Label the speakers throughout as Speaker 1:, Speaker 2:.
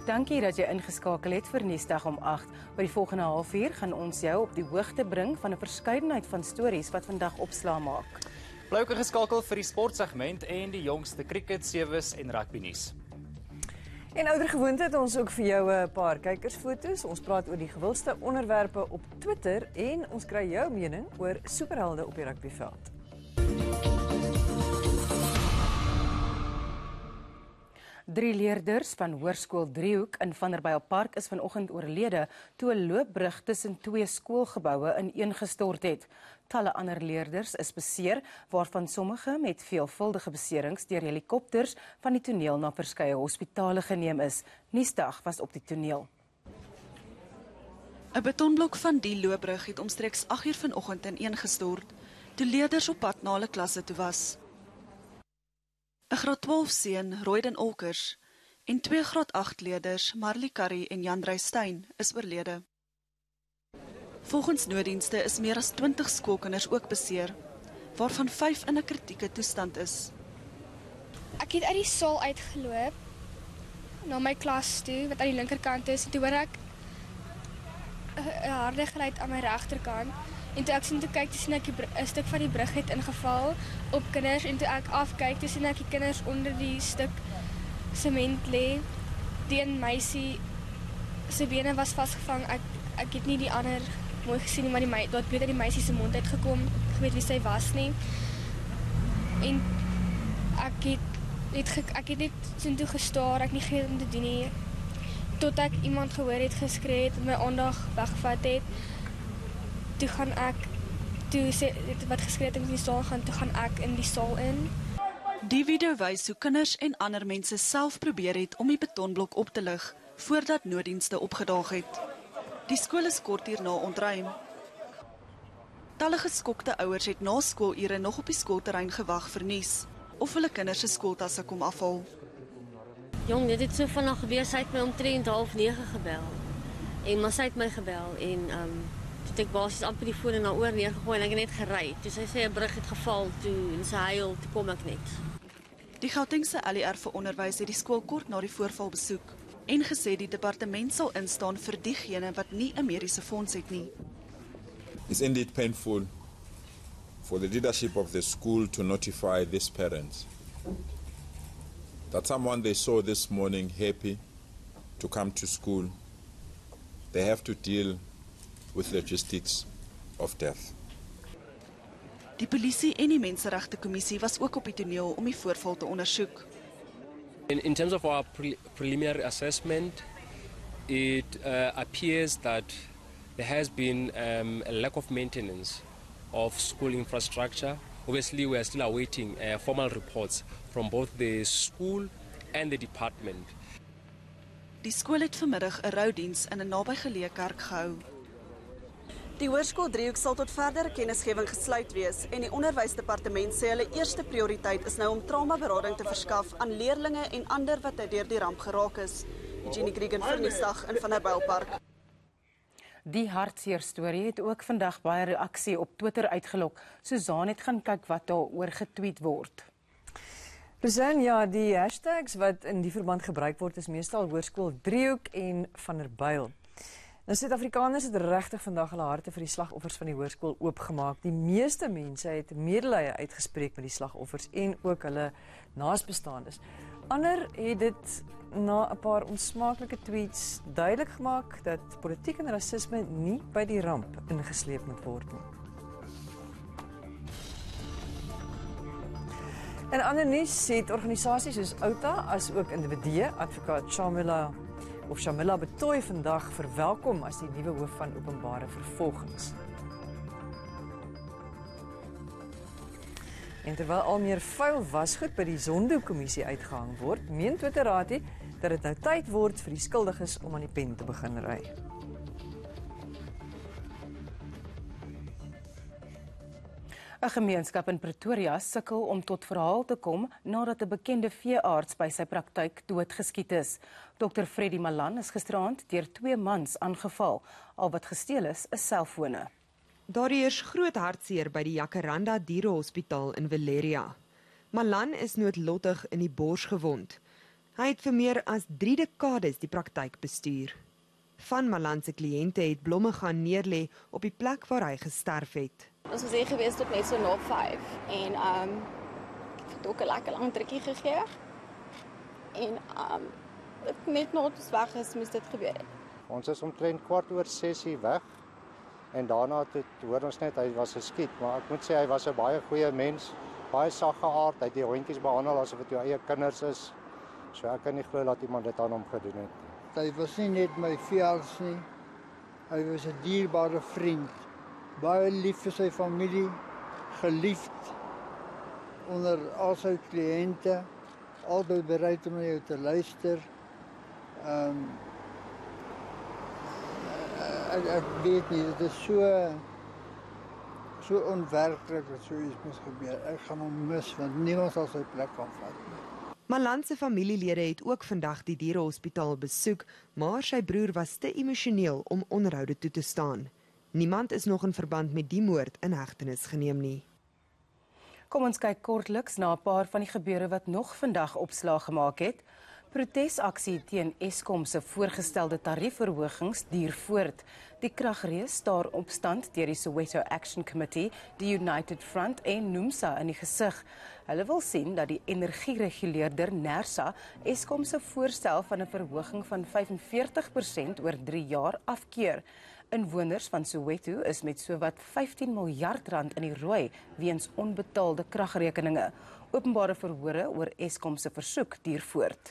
Speaker 1: Dankie dat jy ingeskakel het vir Nuusdag om 8. By die volgende halfuur gaan ons jou op die hoogte bring van 'n verskeidenheid van stories wat vandag opslaa maak.
Speaker 2: Bly ook ingeskakel vir die sportsegment en die jongste cricket, sewes en rugby nuus.
Speaker 3: En ouer gewoonte het ons ook vir jou 'n paar kykersfoto's. Ons praat oor die gewildste onderwerpe op Twitter en ons kry jou mening oor superhelde op die rugbyveld. Drie leerders van Hoërskool Driehoek in Vanderbijlpark is vanoggend oorlede toe 'n loopbrug tussen twee skoolgeboue ineengestort het. Talle ander leerders is beseer, waarvan sommige met veelvuldige beserings deur helikopters van die toneel na verskeie hospitale geneem is. Nuusdag was op die toneel.
Speaker 4: 'n Betonblok van die loopbrug het omstreeks 8:00 vanoggend ineengestort toe leerders op pad na hulle klasse toe was. 'n graad 12 seun, Royden Olkers, en 2 graad 8 leerders, Marley Curry en Jan Dreestein, is oorlede. Volgens nooddienste is meer as 20 skoolkinders ook beseer, waarvan 5 in 'n kritieke toestand is.
Speaker 5: Ek het uit die saal uitgeloop na my klas toe, wat aan die linkerkant is, en toe hoor ek 'n harde geluid aan my regterkant. En toe ek sien toe kyk, toe sien ek 'n stuk van die brug het ingeval op kinders, en toe ek afkyk, toe sien ek die kinders onder die stuk sement lê. Die een meisie se bene was vasgevang. Ek het nie die ander mooi gesien nie, maar daar het bloed uit die meisie se mond uitgekom. Ek weet wie sy was nie. En ek het net so toe gestaar, ek nie geweet om te doen nie, tot ek iemand gehoor het geskree het, my aandag weggevat het. Toe gaan ek, toe sê wat geskree het in die saal gaan, toe gaan ek in die saal in.
Speaker 4: Die video wys hoe kinders en ander mense self probeer het om die betonblok op te lig, voordat nooddienste opgedaag het. Die skool is kort hierna ontruim. Talle geskokte ouers het na skoolure nog op die skoolterrein gewag vir nuus, of hulle kinders se skooltasse kom afhaal.
Speaker 6: Jong, dit het so vanaand gebeur, sy het my omtrent 8:30 gebel. En maar sy het my gebel en toe ek basies amper die foon na oor neergegooi en ek het net gery. Toe sy sê 'n brug het geval toe en sy huil, toe kom ek net.
Speaker 4: Die Gautengse LER vir onderwys het die skool kort na die voorval besoek en gesê die departement sal instaan vir diegene wat nie 'n mediese fonds het nie.
Speaker 7: It's indeed painful for the leadership of the school to notify these parents that someone they saw this morning happy to come to school, they have to deal with logistics of death.
Speaker 4: Die polisie en die Menseregte Kommissie was ook op die toneel om die voorval te ondersoek.
Speaker 8: In terms of our preliminary assessment, it appears that there has been a lack of maintenance of school infrastructure. Obviously, we are still awaiting formal reports from both the school and the department.
Speaker 4: Die skool het vanmiddag 'n roudiens in 'n nabygeleë kerk gehou. Die Hoërskool Driehoek sal tot verdere kennisgewing gesluit wees en die onderwysdepartement sê hulle eerste prioriteit is nou om traumaberading te verskaf aan leerdlinge en ander wat deur die ramp geraak is. Eugenie Kriegen vir Nuusdag in Vanderbijlpark.
Speaker 1: Die hartseer storie het ook vandag baie reaksie op Twitter uitgelok. Suzanne het gaan kyk wat daaroor getweet word.
Speaker 3: Rosanne, ja, die hashtags wat in die verband gebruik word is meestal Hoërskool Driehoek en Vanderbijl. Nou, Suid-Afrikaners het regtig vandag hulle harte vir die slagoffers van die hoërskool oopgemaak. Die meeste mense het medelee uitgespreek met die slagoffers en ook hulle naasbestaandes. Ander het dit na 'n paar onsmaaklike tweets duidelik gemaak dat politiek en rasisme nie by die ramp ingesleep moet word nie. In ander nuus het organisasies soos OUTA as ook individue, advokaat Shamila Betoy vandag verwelkom as die nuwe hoof van openbare vervolgings. En terwyl al meer vuil wasgoed by die Zondo-kommissie uitgehang word, meen Twitterati dat dit nou tyd word vir die skuldiges om aan die pen te begin ry.
Speaker 1: 'n Gemeenskap in Pretoria sukkel om tot verhaal te kom nadat 'n bekende veearts by sy praktyk doodgeskiet is. Dr. Freddie Malan is gisteraand deur 2 mans aangeval. Al wat gesteel is selfone.
Speaker 9: Daar heers groot hartseer by die Jacaranda Dierehospitaal in Valeria. Malan is noodlottig in die bors gewond. Hy het vir meer as 3 dekades die praktyk bestuur. Van Malan se kliënte het blomme gaan neerlê op die plek waar hy gesterf het.
Speaker 10: Ons was hier gewees tot net so na 5 en ek het ook 'n lekker lang drukkie gegee. En net nadat ons weg is, moes dit gebeur het.
Speaker 11: Ons is omtrent 6:15 weg en daarna hoor ons net hy was geskiet, maar ek moet sê hy was 'n baie goeie mens, baie sagge aard, hy het die hondjies behandel asof dit jou eie kinders is. So ek kan nie glo dat iemand dit aan hom gedoen het.
Speaker 12: Hy was nie net my veearts nie, hy was 'n dierbare vriend, baie lief vir sy familie, geliefd onder al sy kliënte, altyd bereid om na jou te luister. Ek weet nie, dit is so onwerklik dat so iets moes gebeur. Ek gaan hom mis, want niemand sal sy plek kan vat nie.
Speaker 9: Malan se familielede het ook vandag die dierehospitaal besoek, maar sy broer was te emosioneel om onderhoude toe te staan. Niemand is nog in verband met die moord in hegtenis geneem nie.
Speaker 1: Kom ons kyk kortliks na 'n paar van die gebeure wat nog vandag opslag gemaak het. Protesaksie teen Eskom se voorgestelde tariefverhogings duur voort. Die kragreës staar opstand deur die Soweto Action Committee, die United Front en NUMSA in die gesig. Hulle wil sien dat die energiereguleerder NERSA Eskom se voorstel van 'n verhoging van 45% oor 3 jaar afkeur. Inwoners van Soweto is met sowat 15 miljard rand in die rooi weens onbetaalde kragrekeninge. Openbare verhore oor Eskom se versoek duur voort.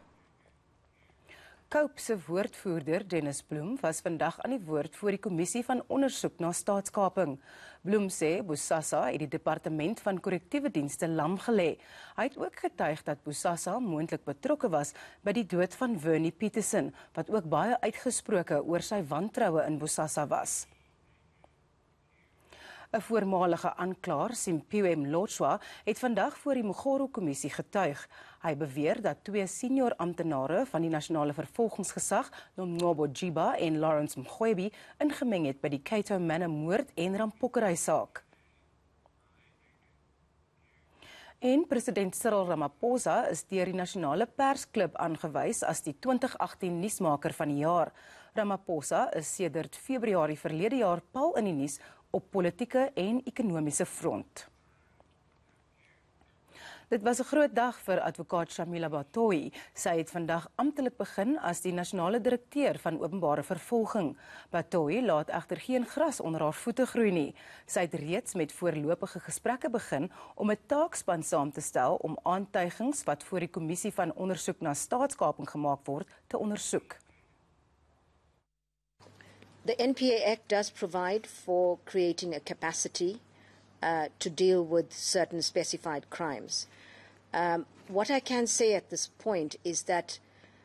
Speaker 1: Cope se woordvoerder Dennis Bloem was vandag aan die woord voor die kommissie van ondersoek na staatskaping. Bloem sê Bosasa het die departement van korrektiewe dienste lam gelê. Hy het ook getuig dat Bosasa moontlik betrokke was by die dood van Vernie Peterson, wat ook baie uitgesproke oor sy wantroue in Bosasa was. 'n Voormalige aanklaer, Simphiwe Mlotshwa, het vandag voor die Mogoro-kommissie getuig. Hy beweer dat 2 senior amptenare van die nasionale vervolgingsgesag, Nomgcobo Jiba en Lawrence Mrwebi, ingemeng het by die Cato Manor moord en rampokkerysaak. En president Cyril Ramaphosa is deur die nasionale persklub aangewys as die 2018 nuusmaker van die jaar. Ramaphosa is sedert Februarie verlede jaar pal in die nuus op politieke en ekonomiese front. Dit was 'n groot dag vir advokaat Shamila Batohi. Sy het vandag amptelik begin as die nasionale direkteur van openbare vervolging. Batohi laat egter geen gras onder haar voete groei nie. Sy het reeds met voorlopige gesprekke begin om 'n taakspan saam te stel om aantuigings wat voor die kommissie van ondersoek na staatskaping gemaak word te ondersoek.
Speaker 13: The NPA Act does provide for creating a capacity to deal with certain specified crimes. What I can say at this point is that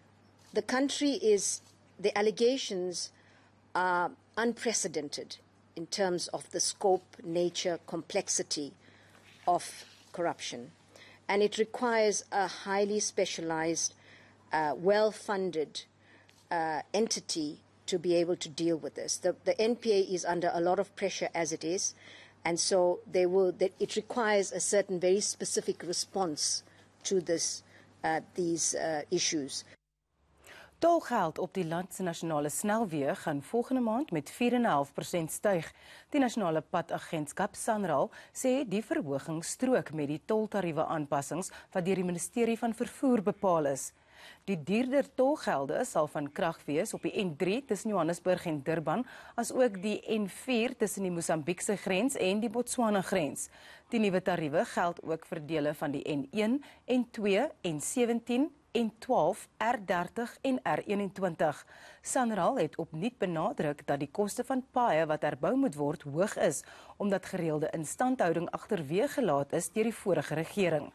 Speaker 13: the allegations are unprecedented in terms of the scope, nature, complexity of corruption. And it requires a highly specialized, well-funded entity to be able to deal with this. The NPA is under a lot of pressure as it is, and so it requires a certain very specific response to these issues.
Speaker 1: Tolgeld op die land se nasionale snelweë gaan volgende maand met 4,5% styg. Die nasionale padagentskap SANRAL sê die verhoging strook met die toltariewe aanpassings wat deur die ministerie van vervoer bepaal is. Die duurder tolgelde sal van krag wees op die N3 tussen Johannesburg en Durban, as ook die N4 tussen die Mosambiekse grens en die Botswana grens. Die nuwe tariewe geld ook vir dele van die N1, N2, N17, N12, R30 en R21. SANRAL het opnuut benadruk dat die koste van paaie wat herbou moet word hoog is, omdat gereelde instandhouding agterweë gelaat is deur die vorige regering.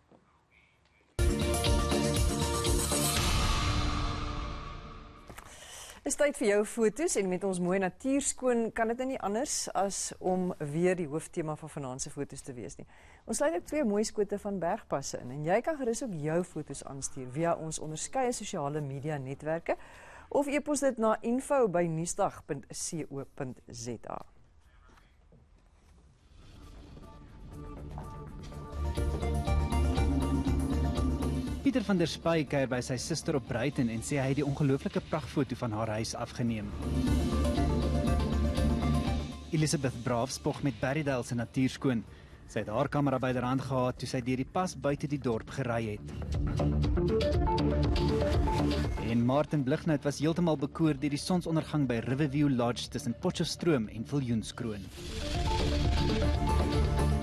Speaker 3: Is tyd vir jou foto's en met ons mooi natuurskoon kan dit nie anders as om weer die hooftema van vanaand se foto's te wees nie. Ons sluit ook 2 mooi skote van bergpasse in en jy kan gerus ook jou foto's aanstuur via ons onderskeie sosiale media netwerke of e-pos dit na info@nuusdag.co.za.
Speaker 14: Pieter van der Spy kuier by sy suster op Bruiten en sê hy het die ongelooflike prachtfoto van haar huis afgeneem. Elizabeth Braaf spog met Berrydale se natuurskoon. Sy het haar kamera byderhand gehad toe sy deur die pas buite die dorp gery het. En Martin Blighnout was heeltemal bekoor deur die sonsondergang by Riverview Lodge tussen Potchefstroom en Viljoenskroon.